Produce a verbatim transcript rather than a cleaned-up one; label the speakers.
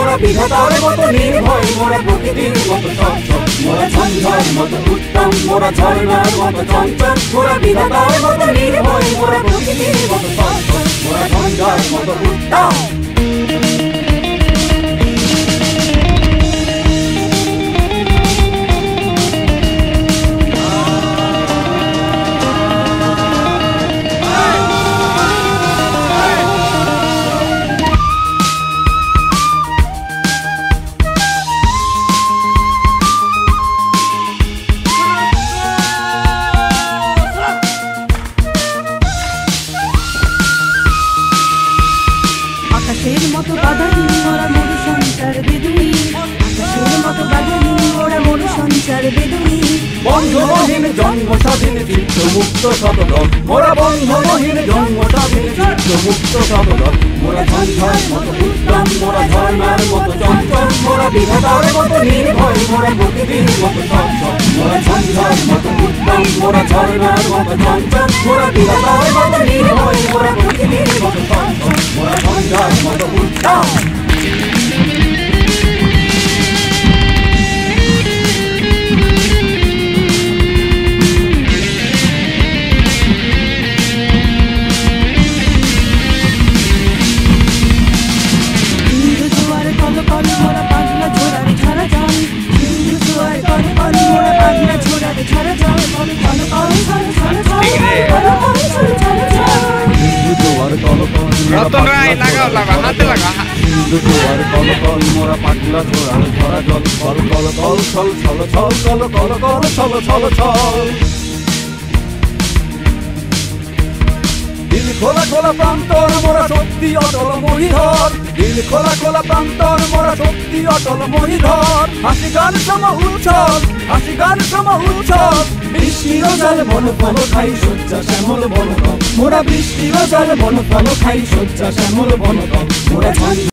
Speaker 1: মোরা বিধাতার মতো নির্ভয়, মোরা প্রকৃতির মতো সচ্ছল, মোরা ঝঞ্ঝার মতো উত্তম, মোরা ঝর্ণার মতো চঞ্চল, মোরা বিধাতার মতো নির্ভয়, মোরা প্রকৃতির মতো সচ্ছল, মোরা ঝঞ্ঝার মতো উত্তম।
Speaker 2: আকাশের মতো বাধাহীন মোরা মরু সঞ্চার বেদুই, আকাশের মতো বাধাহীন মোরা মরু সঞ্চার বেদুই।
Speaker 1: বন্ধনহীন জন্ম স্বাধীন চিত্ত মুক্ত শতদল, মোরা বন্ধনহীন জন্ম স্বাধীন চিত্ত মুক্ত শতদল, মোরা ঝঞ্ঝার মতো উত্তম, মোরা ঝর্ণার মতো চঞ্চল, মোরা বিধাতার মতো নির্ভয়, মোরা প্রকৃতির মতো সচ্ছল, মোরা ঝঞ্ঝার মতো উত্তম, মোরা ঝর্ণার মতো চঞ্চল, মোরা বিধাতার মতো নির্ভয়, মোরা প্রকৃতির মতো সচ্ছল, মোরা ঝঞ্ঝার মতো উত্তম।
Speaker 3: রতন রায় লাগাও লাগা হাতে লাগা
Speaker 1: জোয়ার কল কল মোরা পাগলা ঝোড়ার ঝরা জল, কল কল কল ছল ছল ছল কল কল কল ছল ছল ছল। দিল খোলা খোলা প্রান্তর মোরা শক্তি অটল মহিধর, দিল খোলা খোলা প্রান্তর মোরা শক্তি অটল মহিধর। হাসি গান সম উচ্ছল, হাসি গান সম উচ্ছল, বৃষ্টির জল বন ফল খাই শয্যা শ্যামল বনতল, মোরা বৃষ্টির জল বন ফল খাই শয্যা শ্যামল বনতল, মোরা